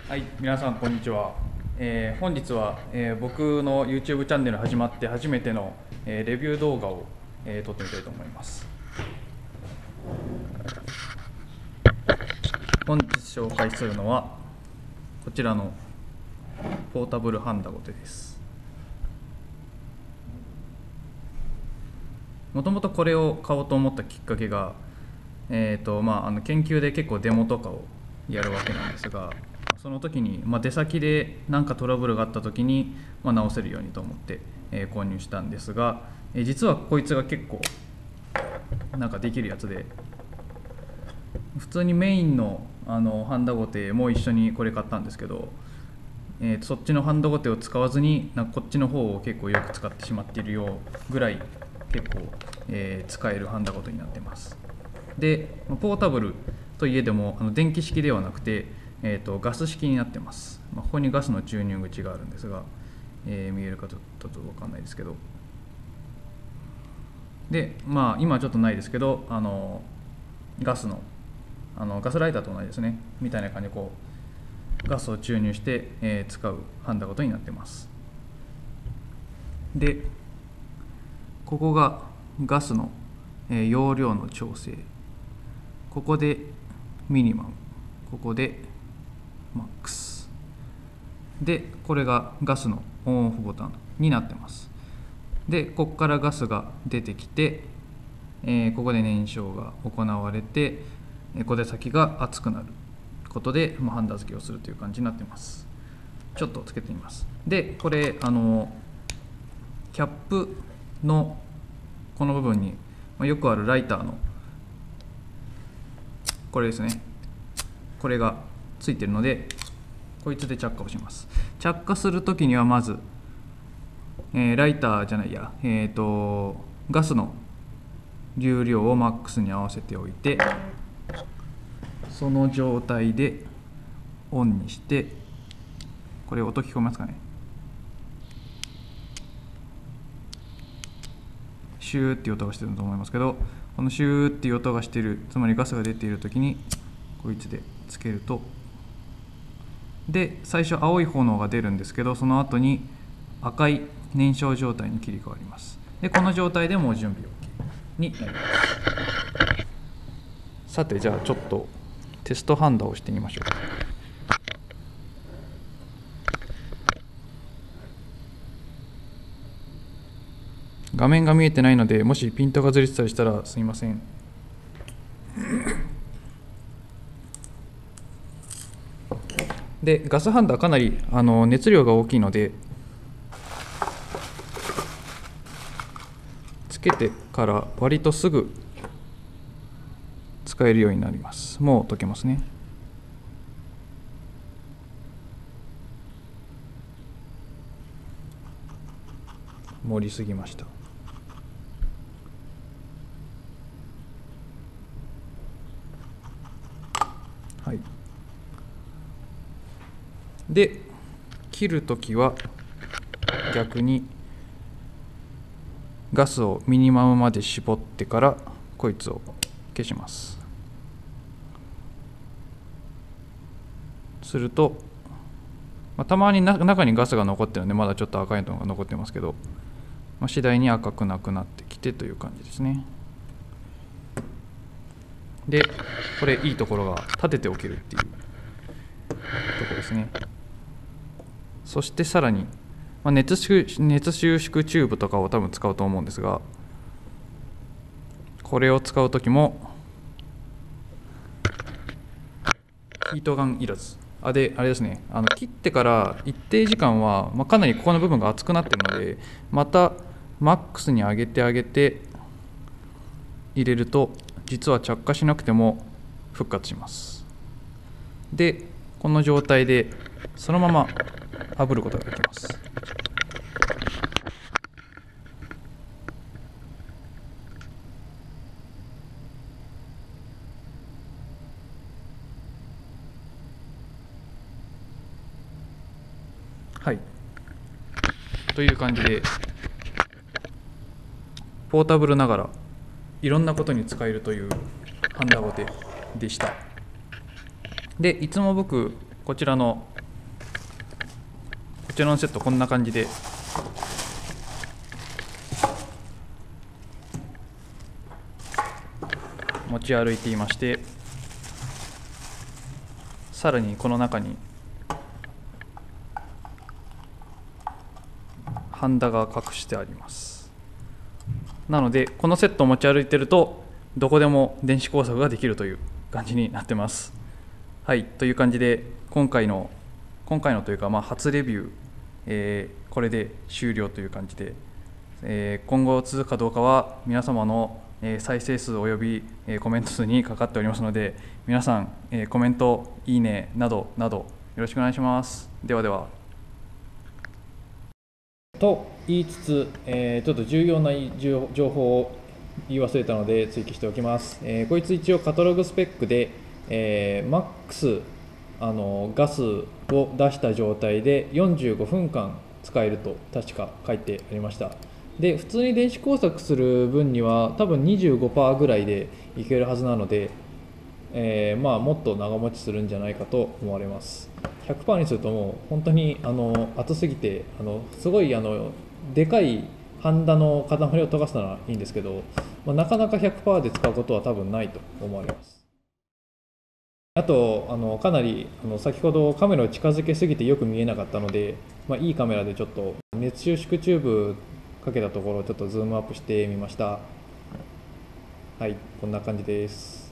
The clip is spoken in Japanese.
はい、皆さんこんにちは。本日は、僕の YouTube チャンネル始まって初めての、レビュー動画を、撮ってみたいと思います。本日紹介するのはこちらのポータブルハンダゴテです。もともとこれを買おうと思ったきっかけが、研究で結構デモとかをやるわけなんですが、その時に、出先で何かトラブルがあった時に、直せるようにと思って、購入したんですが、実はこいつが結構なんかできるやつで、普通にメインの、ハンダゴテも一緒にこれ買ったんですけど、そっちのハンダゴテを使わずにこっちの方を結構よく使ってしまっているようぐらい結構、使えるハンダゴテになってます。でポータブルといえども電気式ではなくて、ガス式になってます。ここにガスの注入口があるんですが、見えるかちょっと分かんないですけど、で今ちょっとないですけどガスライターと同じですねみたいな感じでガスを注入して、使うハンダゴテになってます。でここがガスの、容量の調整、ここでミニマム、ここでマックスで、これがガスのオンオフボタンになってます。でここからガスが出てきて、ここで燃焼が行われて小手先が熱くなることで、ハンダ付けをするという感じになってます。ちょっとつけてみます。でこれキャップのこの部分に、よくあるライターのこれですね、これがついてるのでこいつで着火をします。着火するときにはまず、ライターじゃないや、ガスの流量をマックスに合わせておいて、その状態でオンにして、これ音聞こえますかね、シューっていう音がしてると思いますけど、このシューっていう音がしている、つまりガスが出ているときにこいつでつけると、で最初青い炎が出るんですけど、その後に赤い燃焼状態に切り替わります。でこの状態でもう準備 OK になります。さてじゃあちょっとテストハンダをしてみましょう。画面が見えてないので、もしピントがずれてたりしたらすみません。でガスハンダかなり熱量が大きいので、つけてから割とすぐ使えるようになります。もう溶けますね。盛りすぎました。はい。で切るときは逆にガスをミニマムまで絞ってからこいつを消します。すると、たまに中にガスが残ってるのでまだちょっと赤いのが残ってますけど、次第に赤くなくなってきてという感じですね。でこれいいところが立てておけるっていうところですね。そしてさらに、熱収縮チューブとかを多分使うと思うんですが、これを使う時もヒートガンいらずあれですね、切ってから一定時間は、かなりここの部分が熱くなっているので、またマックスに上げて入れると実は着火しなくても復活します。でこの状態でそのまま炙ることができます。はい、という感じでポータブルながらいろんなことに使えるというハンダゴテでした。でいつも僕こちらのちらのセットこんな感じで持ち歩いていまして、さらにこの中にハンダが隠してあります。なのでこのセットを持ち歩いてるとどこでも電子工作ができるという感じになってます。はい、という感じで今回のというか、初レビュー、これで終了という感じで、今後続くかどうかは皆様の再生数およびコメント数にかかっておりますので、皆さんコメント、いいねなどなどよろしくお願いします。ではでは。と言いつつ、ちょっと重要な情報を言い忘れたので追記しておきます。こいつ一応カタログスペックで、マックスガスを出した状態で45分間使えると確か書いてありました。で普通に電子工作する分には多分 25% ぐらいでいけるはずなので、もっと長持ちするんじゃないかと思われます。100% にするともう本当に熱すぎてすごいでかいハンダの塊を溶かすならいいんですけど、なかなか 100% で使うことは多分ないと思われます。あとかなり先ほどカメラを近づけすぎてよく見えなかったので、いいカメラでちょっと熱収縮チューブかけたところをちょっとズームアップしてみました。はい、こんな感じです。